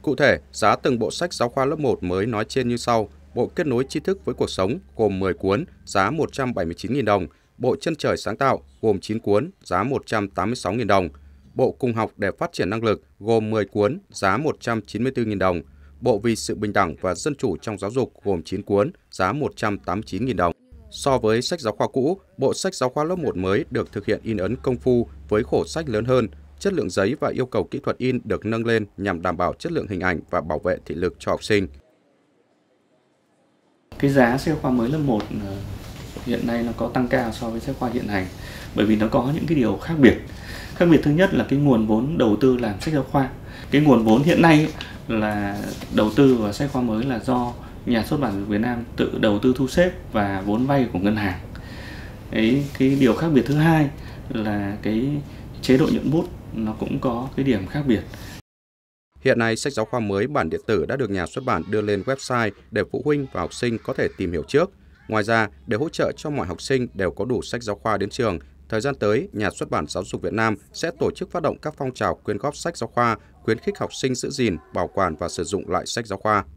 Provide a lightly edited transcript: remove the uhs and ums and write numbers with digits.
Cụ thể, giá từng bộ sách giáo khoa lớp 1 mới nói trên như sau: bộ Kết nối tri thức với cuộc sống gồm 10 cuốn, giá 179.000 đồng, bộ Chân trời sáng tạo gồm 9 cuốn, giá 186.000 đồng, bộ Cùng học để phát triển năng lực gồm 10 cuốn, giá 194.000 đồng, bộ Vì sự bình đẳng và dân chủ trong giáo dục gồm 9 cuốn, giá 189.000 đồng. So với sách giáo khoa cũ, bộ sách giáo khoa lớp 1 mới được thực hiện in ấn công phu với khổ sách lớn hơn, chất lượng giấy và yêu cầu kỹ thuật in được nâng lên nhằm đảm bảo chất lượng hình ảnh và bảo vệ thị lực cho học sinh. Cái giá sách giáo khoa mới lớp 1 hiện nay nó có tăng cao so với sách giáo khoa hiện hành, bởi vì nó có những cái điều khác biệt. Khác biệt thứ nhất là cái nguồn vốn đầu tư làm sách giáo khoa. Cái nguồn vốn hiện nay là đầu tư vào sách giáo khoa mới là do Nhà xuất bản Việt Nam tự đầu tư thu xếp và vốn vay của ngân hàng. Cái điều khác biệt thứ hai là cái chế độ nhuận bút nó cũng có cái điểm khác biệt. Hiện nay, sách giáo khoa mới bản điện tử đã được nhà xuất bản đưa lên website để phụ huynh và học sinh có thể tìm hiểu trước. Ngoài ra, để hỗ trợ cho mọi học sinh đều có đủ sách giáo khoa đến trường, thời gian tới, Nhà xuất bản Giáo dục Việt Nam sẽ tổ chức phát động các phong trào quyên góp sách giáo khoa, khuyến khích học sinh giữ gìn, bảo quản và sử dụng lại sách giáo khoa.